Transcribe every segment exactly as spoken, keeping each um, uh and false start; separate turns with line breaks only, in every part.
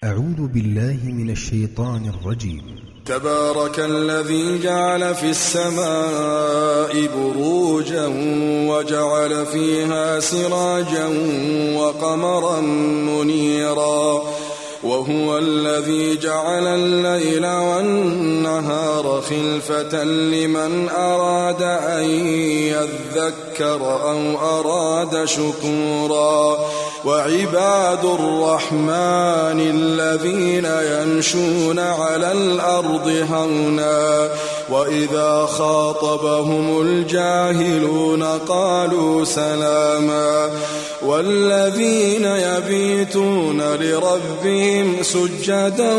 أعوذ بالله من الشيطان الرجيم.
تبارك الذي جعل في السماء بروجا وجعل فيها سراجا وقمرا منيرا وهو الذي جعل الليل والنهار خلفة لمن أراد أن يذكر أو أراد شكورا وعباد الرحمن الذين يمشون على الأرض هونا وإذا خاطبهم الجاهلون قالوا سلاما والذين يبيتون لربهم سجدا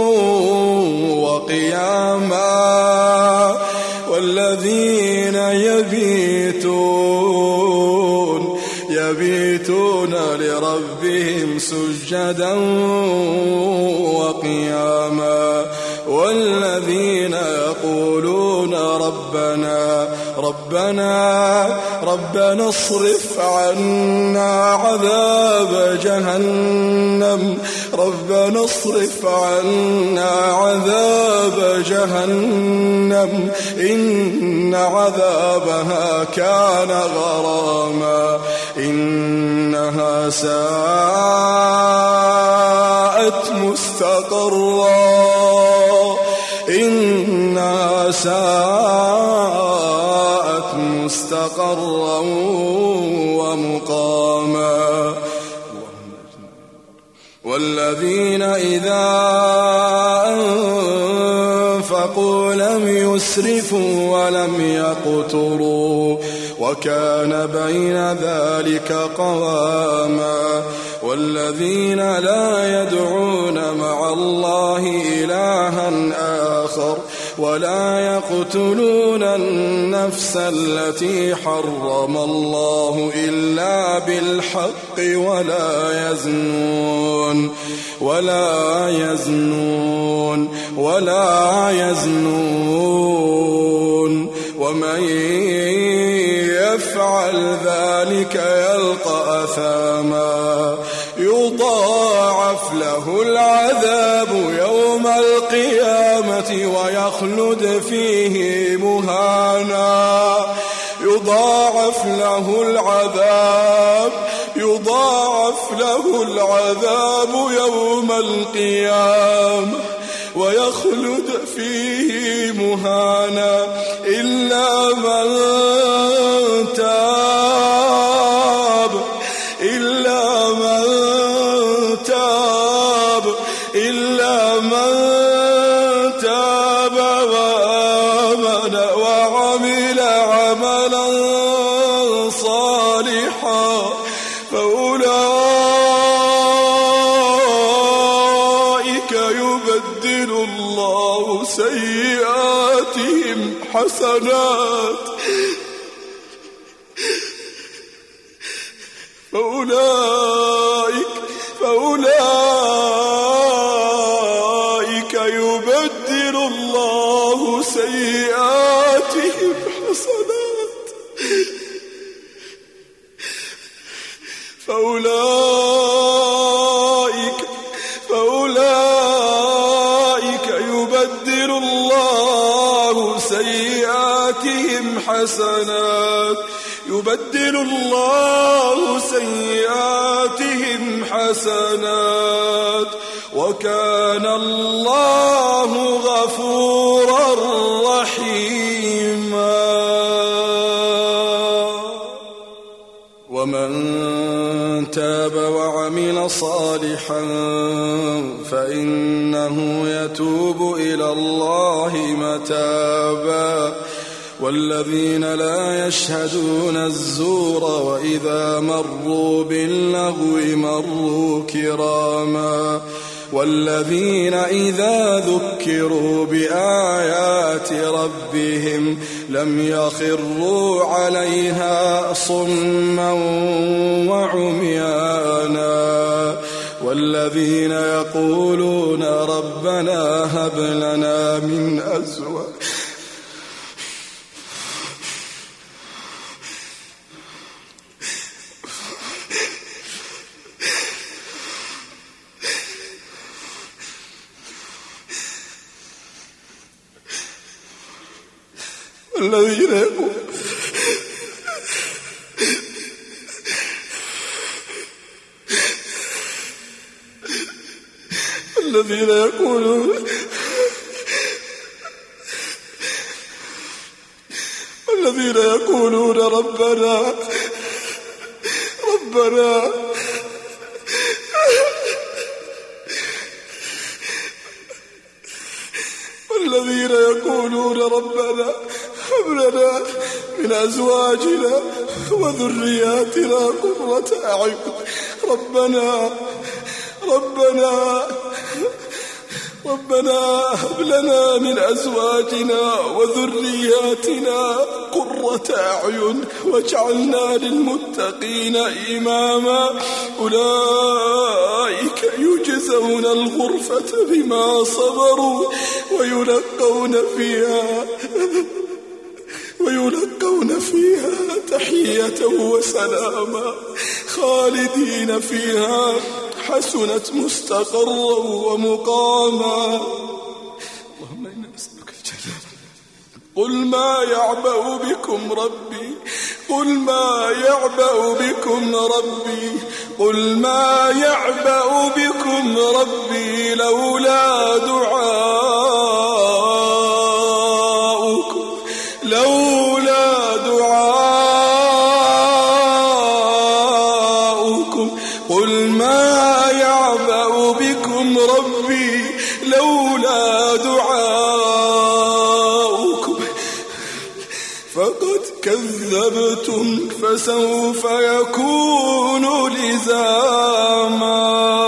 وقياما والذين يبيتون يبيتون لربهم سجدا وقياما والذين يقولون ربنا ربنا ربنا اصرف عنا عذاب جهنم ربنا اصرف عنا عذاب جهنم إن عذابها كان غراما إنها ساءت مستقرا إنها ساءت مستقرا ومقاما والذين إذا أنفقوا لم يسرفوا ولم يقتروا وكان بين ذلك قواما والذين لا يدعون مع الله إلها آخر ولا يقتلون النفس التي حرم الله إلا بالحق ولا يزنون ولا يزنون ولا يزنون ومن يفعل ذلك يلقى أثاما يضاعف له العذاب يوم القيامة ويخلد فيه مهانا يضاعف له العذاب يضاعف له العذاب يوم القيامة ويخلد فيه مهانا إلا من تاب إلا من تاب إلا من تاب وآمن وعمل عملا صالحا فأولئك يبدل الله سيئاتهم حسنات فأولئك فأولئك يبدل الله سيئاتهم حسنات فأولئك فأولئك يبدل الله سيئاتهم حسنات يبدل الله سيئاتهم حسنات وكان الله غفورا رحيما ومن تاب وعمل صالحا فإنه يتوب إلى الله متابا والذين لا يشهدون الزور وإذا مروا باللغو مروا كراما والذين إذا ذكروا بآيات ربهم لم يخروا عليها صما وعميانا والذين يقولون ربنا هب لنا من أزواجنا الذين يقول الذين يقولون الذين يقولون ربنا ربنا الذين يقولون ربنا هب لنا من أزواجنا وذرياتنا قرة أعين ربنا ربنا ربنا هب لنا من أزواجنا وذرياتنا قرة أعين واجعلنا للمتقين إماما أولئك يجزون الغرفة بما صبروا ويلقون فيها ويلقون فيها تحية وسلاما خالدين فيها حسنت مستقرا ومقاما. اللهم إنا نسألك الجنة. قل ما يعبأ بكم ربي قل ما يعبأ بكم ربي قل ما يعبأ بكم ربي لولا دعاؤكم لولا دعاؤكم قل ما يعبأ بكم ربي لولا دعاؤكم فقد كذبتم فسوف يكون لزاما.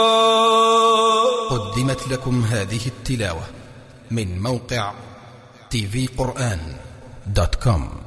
قدمت لكم هذه التلاوة من موقع تي في قرآن دوت كوم.